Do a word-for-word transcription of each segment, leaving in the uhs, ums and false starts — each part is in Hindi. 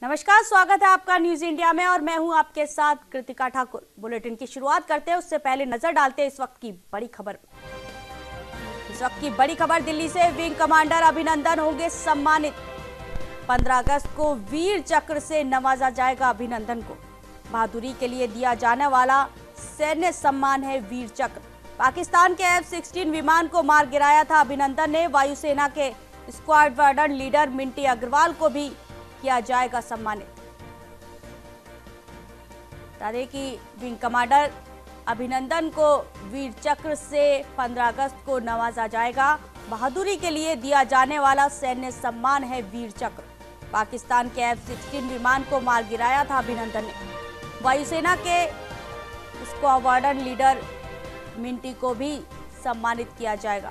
नमस्कार, स्वागत है आपका न्यूज इंडिया में और मैं हूं आपके साथ कृतिका ठाकुर। बुलेटिन की शुरुआत करते हैं उससे पहले नजर डालते हैं इस वक्त की बड़ी खबर। इस वक्त की बड़ी खबर दिल्ली से। विंग कमांडर अभिनंदन होंगे सम्मानित। पंद्रह अगस्त को वीर चक्र से नवाजा जाएगा अभिनंदन को। बहादुरी के लिए दिया जाने वाला सैन्य सम्मान है वीर चक्र। पाकिस्तान के एफ सिक्सटीन विमान को मार गिराया था अभिनंदन ने। वायुसेना के स्क्वाड्रन लीडर मिंटी अग्रवाल को भी किया जाएगा सम्मानित। बता दें कि विंग कमांडर अभिनंदन को वीर चक्र से पंद्रह अगस्त को नवाजा जाएगा। बहादुरी के लिए दिया जाने वाला सैन्य सम्मान है वीर चक्र। पाकिस्तान के एफ सिक्सटीन विमान को मार गिराया था अभिनंदन ने। वायुसेना के स्क्वाड्रन लीडर मिंटी को भी सम्मानित किया जाएगा।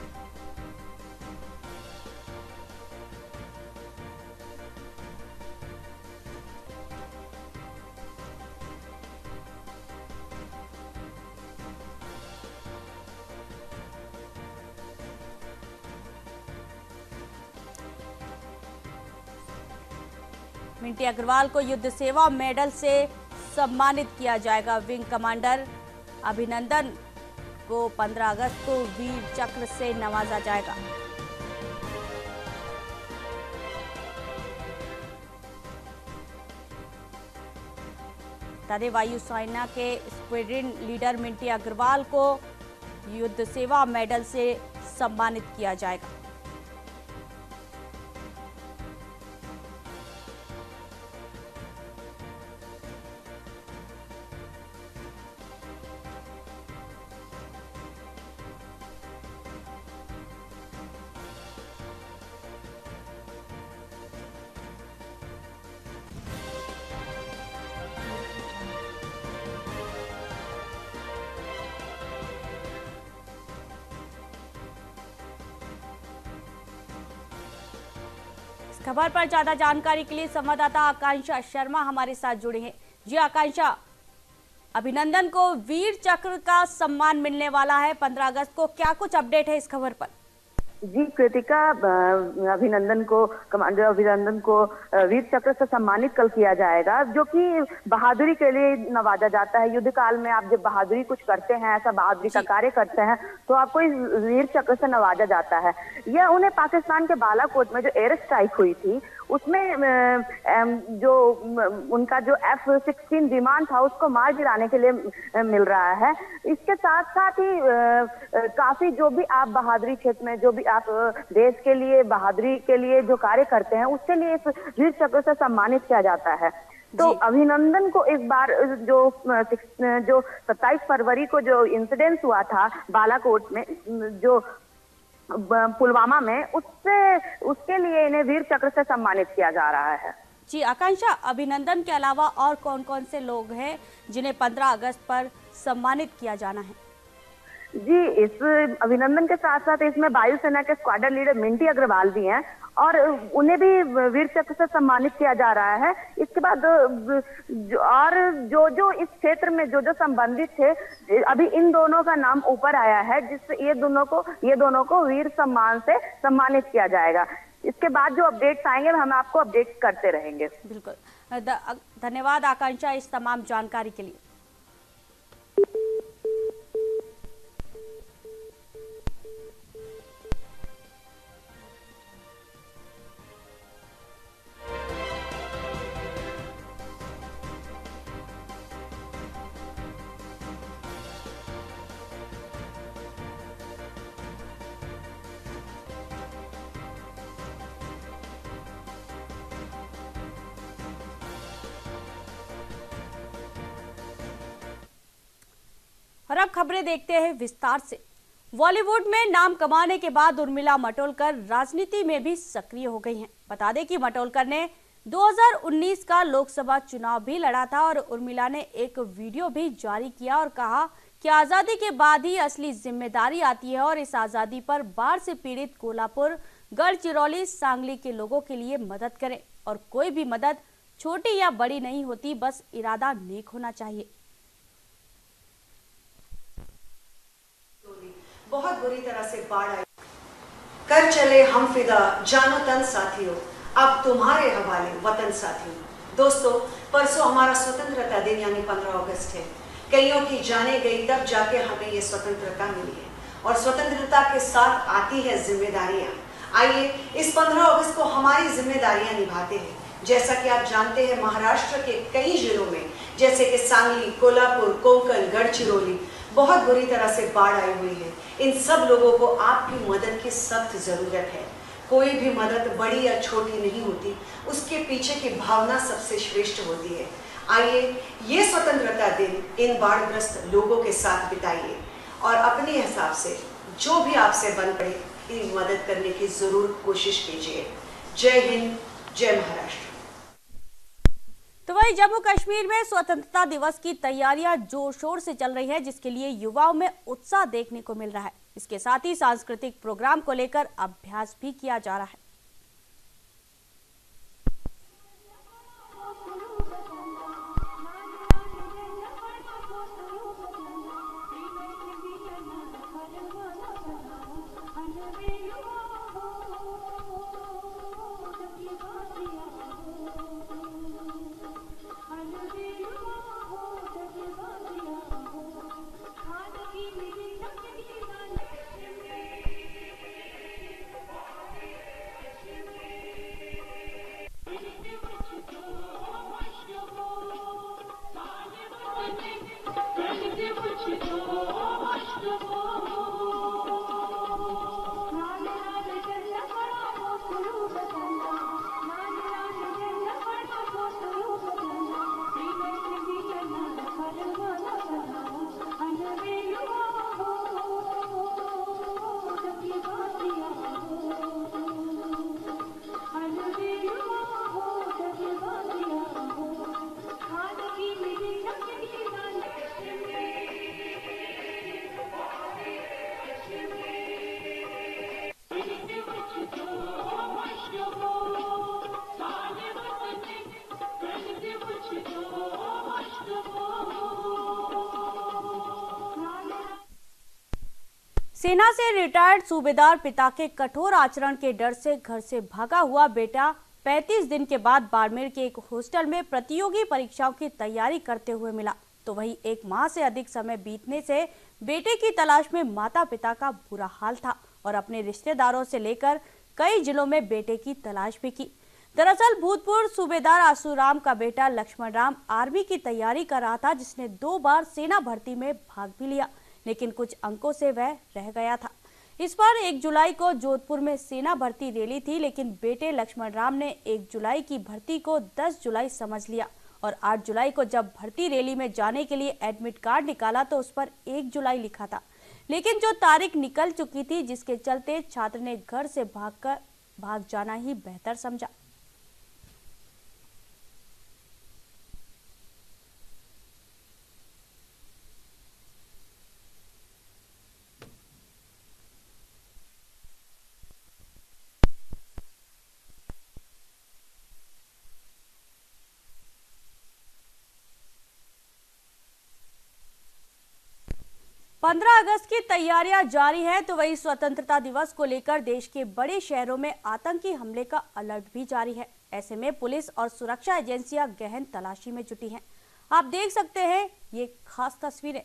मिंटी अग्रवाल को युद्ध सेवा मेडल से सम्मानित किया जाएगा। विंग कमांडर अभिनंदन को पंद्रह अगस्त को वीर चक्र से नवाजा जाएगा। तदे वायुसेना के स्क्वाड्रन लीडर मिंटी अग्रवाल को युद्ध सेवा मेडल से सम्मानित किया जाएगा। खबर पर ज्यादा जानकारी के लिए संवाददाता आकांक्षा शर्मा हमारे साथ जुड़े हैं। जी आकांक्षा, अभिनंदन को वीर चक्र का सम्मान मिलने वाला है पंद्रह अगस्त को, क्या कुछ अपडेट है इस खबर पर? जी कृतिका, अभिनंदन को कमांडर अभिनंदन को वीर चक्र से सम्मानित कल किया जाएगा, जो कि बहादुरी के लिए नवाजा जाता है। युद्ध काल में आप जब बहादुरी कुछ करते हैं, ऐसा बहादुरी का कार्य करते हैं, तो आपको इस वीर चक्र से नवाजा जाता है। यह उन्हें पाकिस्तान के बालाकोट में जो एयर स्ट्राइक हुई थी उसमें जो उनका जो एफ सिक्सटीन विमान था उसको मार गिराने के लिए मिल रहा है। इसके साथ साथ ही काफी जो भी आप बहादुरी क्षेत्र में जो भी आप देश के लिए बहादुरी के लिए जो कार्य करते हैं उसके लिए इस वीर चक्र से सम्मानित किया जाता है। तो अभिनंदन को इस बार जो जो सत्ताईस फरवरी को जो इंसिडेंस हुआ था बालाकोट में, जो पुलवामा में, उससे उसके लिए इन्हें वीर चक्र से सम्मानित किया जा रहा है। जी आकांक्षा, अभिनंदन के अलावा और कौन कौन से लोग हैं जिन्हें पंद्रह अगस्त पर सम्मानित किया जाना है? जी, इस अभिनंदन के साथ साथ इसमें वायुसेना के स्क्वाड्रन लीडर मिंटी अग्रवाल भी हैं और उन्हें भी वीर चक्र से सम्मानित किया जा रहा है। इसके बाद जो, और जो जो इस क्षेत्र में जो जो संबंधित थे, अभी इन दोनों का नाम ऊपर आया है, जिससे ये दोनों को ये दोनों को वीर सम्मान से सम्मानित किया जाएगा। इसके बाद जो अपडेट्स आएंगे हम आपको अपडेट करते रहेंगे। बिल्कुल, धन्यवाद आकांक्षा इस तमाम जानकारी के लिए। और अब खबरें देखते हैं विस्तार से। बॉलीवुड में नाम कमाने के बाद उर्मिला मातोंडकर राजनीति में भी सक्रिय हो गई हैं। बता दें कि मातोंडकर ने दो हज़ार उन्नीस का लोकसभा चुनाव भी लड़ा था और उर्मिला ने एक वीडियो भी जारी किया और कहा कि आजादी के बाद ही असली जिम्मेदारी आती है और इस आजादी पर बाढ़ से पीड़ित कोल्हापुर, गढ़चिरौली, सांगली के लोगों के लिए मदद करें और कोई भी मदद छोटी या बड़ी नहीं होती, बस इरादा नेक होना चाहिए। बहुत बुरी तरह से बाढ़ आई, कर चले हम फिदा जानो तन साथियों। अब तुम्हारे हवाले वतन साथियों। दोस्तों, परसों हमारा स्वतंत्रता दिन यानी पंद्रह अगस्त है। कईयों की जाने गई, तब जाके हमें ये स्वतंत्रता मिली है और स्वतंत्रता के साथ आती है जिम्मेदारियां। आइए इस पंद्रह अगस्त को हमारी जिम्मेदारियां निभाते हैं। जैसा कि आप जानते हैं, महाराष्ट्र के कई जिलों में जैसे कि सांगली, कोल्हापुर, कोंकण, गढ़चिरौली बहुत बुरी तरह से बाढ़ आई हुई है। इन सब लोगों को आपकी मदद की सख्त जरूरत है। कोई भी मदद बड़ी या छोटी नहीं होती, उसके पीछे की भावना सबसे श्रेष्ठ होती है। आइए ये स्वतंत्रता दिन इन बाढ़ग्रस्त लोगों के साथ बिताइए और अपने हिसाब से जो भी आपसे बन पड़े इनकी मदद करने की जरूर कोशिश कीजिए। जय हिंद, जय महाराष्ट्र। तो वही जम्मू कश्मीर में स्वतंत्रता दिवस की तैयारियां जोर शोर से चल रही है, जिसके लिए युवाओं में उत्साह देखने को मिल रहा है। इसके साथ ही सांस्कृतिक प्रोग्राम को लेकर अभ्यास भी किया जा रहा है। सेना से रिटायर्ड सूबेदार पिता के कठोर आचरण के डर से घर से भागा हुआ बेटा पैंतीस दिन के बाद बाड़मेर के एक हॉस्टल में प्रतियोगी परीक्षाओं की तैयारी करते हुए मिला। तो वहीं एक माह से अधिक समय बीतने से बेटे की तलाश में माता पिता का बुरा हाल था और अपने रिश्तेदारों से लेकर कई जिलों में बेटे की तलाश भी की। दरअसल भूतपूर्व सूबेदार आसूराम का बेटा लक्ष्मण राम आर्मी की तैयारी कर रहा था, जिसने दो बार सेना भर्ती में भाग भी लिया, लेकिन कुछ अंकों से वह रह गया था। इस पर एक जुलाई को जोधपुर में सेना भर्ती रैली थी, लेकिन बेटे लक्ष्मण राम ने एक जुलाई की भर्ती को दस जुलाई समझ लिया और आठ जुलाई को जब भर्ती रैली में जाने के लिए एडमिट कार्ड निकाला तो उस पर एक जुलाई लिखा था, लेकिन जो तारीख निकल चुकी थी, जिसके चलते छात्र ने घर से भागकर भाग जाना ही बेहतर समझा। पंद्रह अगस्त की तैयारियां जारी है, तो वही स्वतंत्रता दिवस को लेकर देश के बड़े शहरों में आतंकी हमले का अलर्ट भी जारी है। ऐसे में पुलिस और सुरक्षा एजेंसियां गहन तलाशी में जुटी हैं। आप देख सकते हैं ये खास तस्वीरें।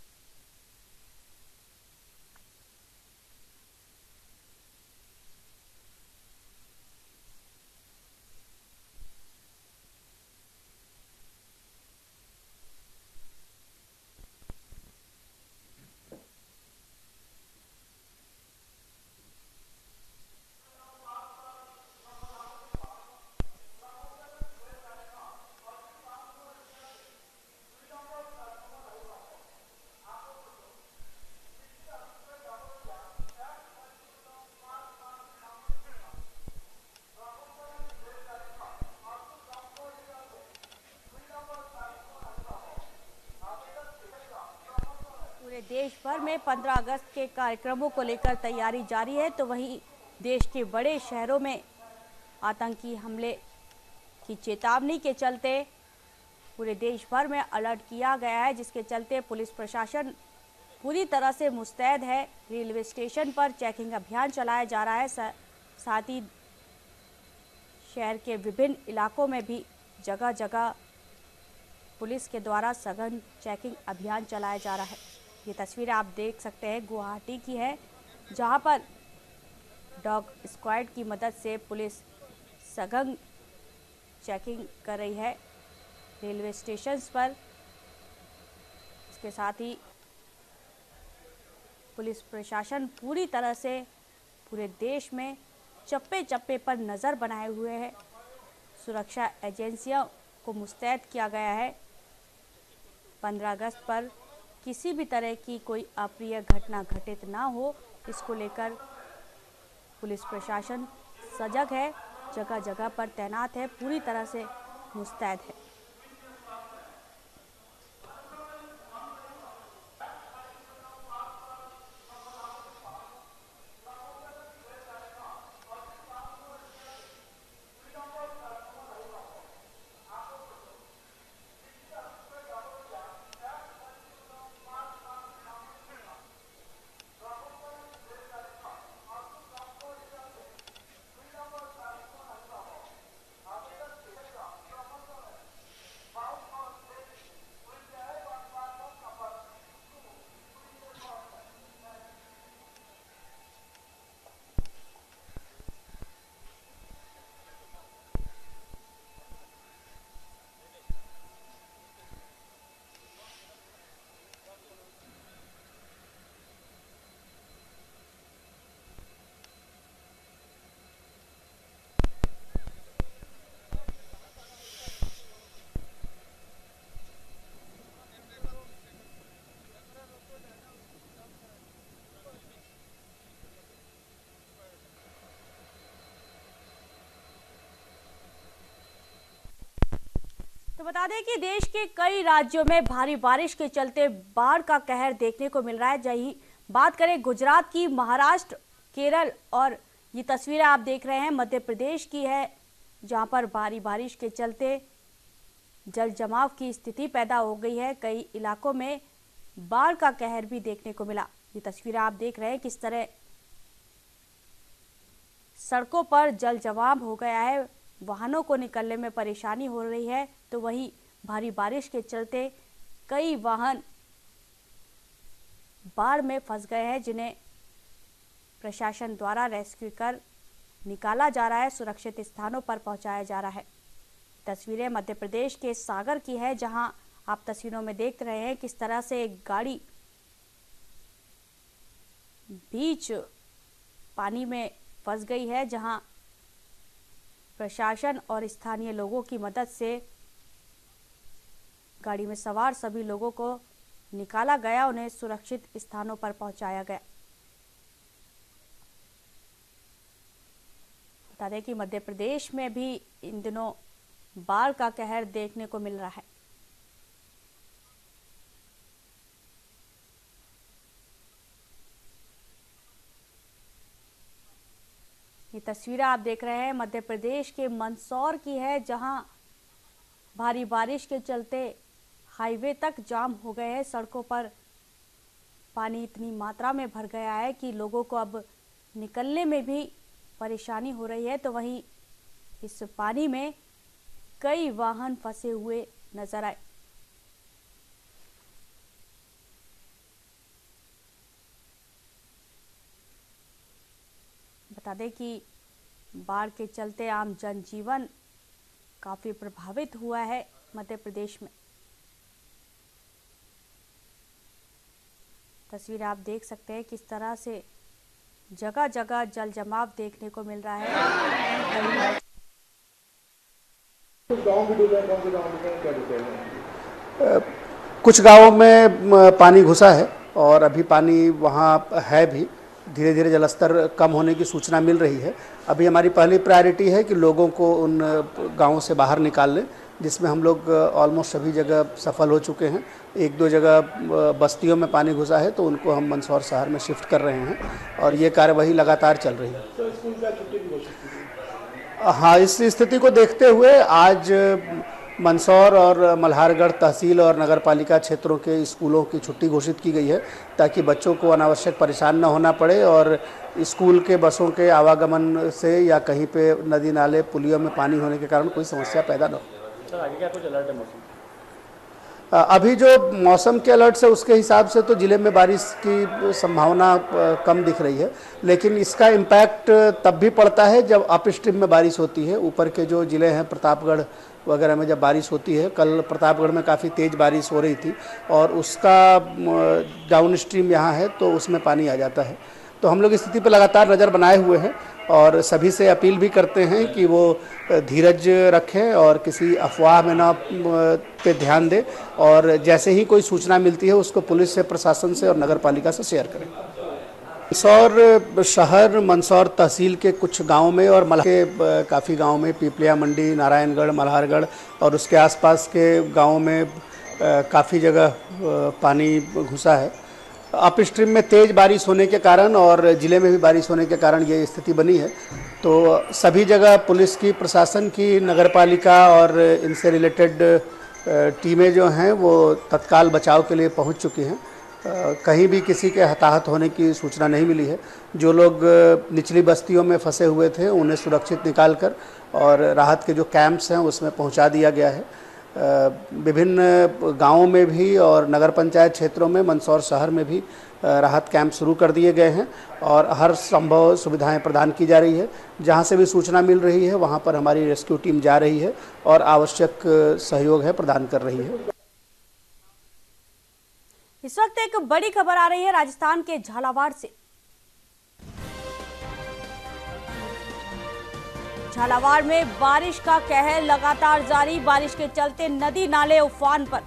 देश भर में पंद्रह अगस्त के कार्यक्रमों को लेकर तैयारी जारी है, तो वहीं देश के बड़े शहरों में आतंकी हमले की चेतावनी के चलते पूरे देश भर में अलर्ट किया गया है, जिसके चलते पुलिस प्रशासन पूरी तरह से मुस्तैद है। रेलवे स्टेशन पर चेकिंग अभियान चलाया जा रहा है, साथ ही शहर के विभिन्न इलाकों में भी जगह जगह पुलिस के द्वारा सघन चेकिंग अभियान चलाया जा रहा है। ये तस्वीरें आप देख सकते हैं गुवाहाटी की है, जहां पर डॉग स्क्वाड की मदद से पुलिस सघन चेकिंग कर रही है रेलवे स्टेशन पर। इसके साथ ही पुलिस प्रशासन पूरी तरह से पूरे देश में चप्पे चप्पे पर नज़र बनाए हुए है। सुरक्षा एजेंसियों को मुस्तैद किया गया है। पंद्रह अगस्त पर किसी भी तरह की कोई अप्रिय घटना घटित ना हो, इसको लेकर पुलिस प्रशासन सजग है, जगह जगह पर तैनात है, पूरी तरह से मुस्तैद है। तो बता दें कि देश के कई राज्यों में भारी बारिश के चलते बाढ़ का कहर देखने को मिल रहा है। जही बात करें गुजरात की, महाराष्ट्र, केरल और ये तस्वीरें आप देख रहे हैं मध्य प्रदेश की है, जहां पर भारी बारिश के चलते जल जमाव की स्थिति पैदा हो गई है। कई इलाकों में बाढ़ का कहर भी देखने को मिला। ये तस्वीरें आप देख रहे हैं किस तरह सड़कों पर जल जमाव हो गया है, वाहनों को निकलने में परेशानी हो रही है। तो वहीं भारी बारिश के चलते कई वाहन बाढ़ में फंस गए हैं, जिन्हें प्रशासन द्वारा रेस्क्यू कर निकाला जा रहा है, सुरक्षित स्थानों पर पहुंचाया जा रहा है। तस्वीरें मध्य प्रदेश के सागर की है, जहां आप तस्वीरों में देख रहे हैं किस तरह से एक गाड़ी बीच पानी में फंस गई है, जहां प्रशासन और स्थानीय लोगों की मदद से गाड़ी में सवार सभी लोगों को निकाला गया, उन्हें सुरक्षित स्थानों पर पहुंचाया गया। बता दें कि मध्य प्रदेश में भी इन दिनों बाढ़ का कहर देखने को मिल रहा है। ये तस्वीरें आप देख रहे हैं मध्य प्रदेश के मंदसौर की है, जहां भारी बारिश के चलते हाईवे तक जाम हो गए हैं। सड़कों पर पानी इतनी मात्रा में भर गया है कि लोगों को अब निकलने में भी परेशानी हो रही है। तो वहीं इस पानी में कई वाहन फंसे हुए नजर आए। बता दें कि बाढ़ के चलते आम जनजीवन काफी प्रभावित हुआ है मध्य प्रदेश में। तस्वीर आप देख सकते हैं किस तरह से जगह जगह जल जमाव देखने को मिल रहा है। कुछ गांवों में पानी घुसा है और अभी पानी वहां है भी, धीरे धीरे जलस्तर कम होने की सूचना मिल रही है। अभी हमारी पहली प्रायोरिटी है कि लोगों को उन गांवों से बाहर निकाल लें, जिसमें हम लोग ऑलमोस्ट सभी जगह सफल हो चुके हैं। एक दो जगह बस्तियों में पानी घुसा है तो उनको हम मंदसौर शहर में शिफ्ट कर रहे हैं और ये कार्यवाही लगातार चल रही है। तो स्कूल का छुट्टी भी हो सकती है? हाँ, इस स्थिति को देखते हुए आज मंदसौर और मल्हारगढ़ तहसील और नगर पालिका क्षेत्रों के स्कूलों की छुट्टी घोषित की गई है, ताकि बच्चों को अनावश्यक परेशान न होना पड़े और स्कूल के बसों के आवागमन से या कहीं पे नदी नाले पुलियों में पानी होने के कारण कोई समस्या पैदा न हो। सर आगे क्या कुछ अलर्ट है मौसम? अभी जो मौसम के अलर्ट से उसके हिसाब से तो ज़िले में बारिश की संभावना कम दिख रही है, लेकिन इसका इम्पैक्ट तब भी पड़ता है जब अप स्ट्रीम में बारिश होती है। ऊपर के जो ज़िले हैं प्रतापगढ़ वगैरह में जब बारिश होती है, कल प्रतापगढ़ में काफ़ी तेज़ बारिश हो रही थी और उसका डाउन स्ट्रीम यहाँ है तो उसमें पानी आ जाता है। तो हम लोग स्थिति पर लगातार नज़र बनाए हुए हैं और सभी से अपील भी करते हैं कि वो धीरज रखें और किसी अफवाह में ना पे ध्यान दें और जैसे ही कोई सूचना मिलती है उसको पुलिस से, प्रशासन से और नगर पालिका से शेयर करें। मंदसौर शहर, मंदसौर तहसील के कुछ गांवों में और मल्हार के काफ़ी गांवों में, पीपलिया मंडी, नारायणगढ़, मल्हारगढ़ और उसके आसपास के गांवों में काफ़ी जगह पानी घुसा है। अप स्ट्रीम में तेज़ बारिश होने के कारण और ज़िले में भी बारिश होने के कारण ये स्थिति बनी है। तो सभी जगह पुलिस की, प्रशासन की, नगर पालिका और इनसे रिलेटेड टीमें जो हैं वो तत्काल बचाव के लिए पहुंच चुकी हैं। कहीं भी किसी के हताहत होने की सूचना नहीं मिली है। जो लोग निचली बस्तियों में फंसे हुए थे उन्हें सुरक्षित निकालकर और राहत के जो कैंप्स हैं उसमें पहुंचा दिया गया है। विभिन्न गांवों में भी और नगर पंचायत क्षेत्रों में, मंदसौर शहर में भी राहत कैंप शुरू कर दिए गए हैं और हर संभव सुविधाएं प्रदान की जा रही है। जहां से भी सूचना मिल रही है वहां पर हमारी रेस्क्यू टीम जा रही है और आवश्यक सहयोग है प्रदान कर रही है। इस वक्त एक बड़ी खबर आ रही है राजस्थान के झालावाड़ से। झालावाड़ में बारिश का कहर लगातार जारी। बारिश के चलते नदी नाले उफान पर।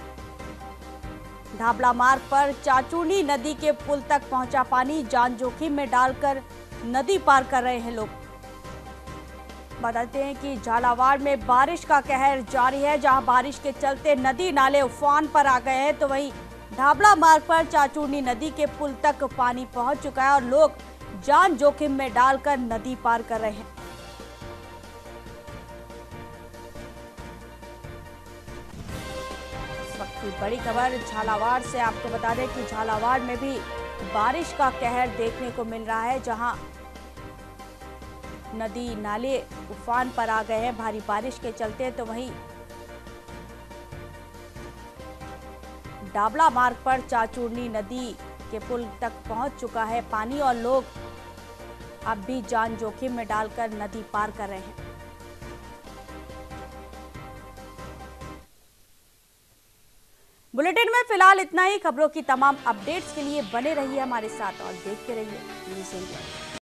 ढाबला मार्ग पर चाचूनी नदी के पुल तक पहुंचा पानी। जान जोखिम में डालकर नदी पार कर रहे हैं लोग। बताते हैं कि झालावाड़ में बारिश का कहर जारी है, जहां बारिश के चलते नदी नाले उफान पर आ गए हैं, तो वहीं ढाबला मार्ग पर चाचूनी नदी के पुल तक पानी पहुंच चुका है और लोग जान जोखिम में डालकर नदी पार कर रहे हैं। की बड़ी खबर झालावाड़ से आपको बता दें कि झालावाड़ में भी बारिश का कहर देखने को मिल रहा है, जहां नदी नाले उफान पर आ गए हैं भारी बारिश के चलते। तो वहीं ढाबला मार्ग पर चाचूनी नदी के पुल तक पहुंच चुका है पानी और लोग अब भी जान जोखिम में डालकर नदी पार कर रहे हैं। बुलेटिन में फिलहाल इतना ही। खबरों की तमाम अपडेट्स के लिए बने रहिए हमारे साथ और देखते रहिए न्यूज़ इंडिया।